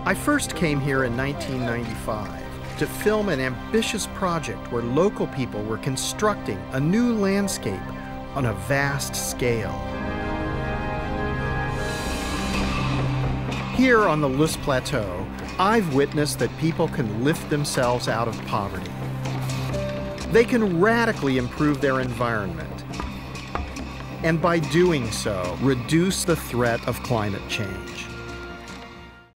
I first came here in 1995 to film an ambitious project where local people were constructing a new landscape on a vast scale. Here on the Loess Plateau, I've witnessed that people can lift themselves out of poverty. They can radically improve their environment, and by doing so, reduce the threat of climate change.